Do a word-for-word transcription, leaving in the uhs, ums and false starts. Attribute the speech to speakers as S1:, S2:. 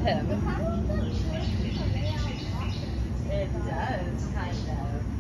S1: him.
S2: It kind of looks like
S1: It does, kind of.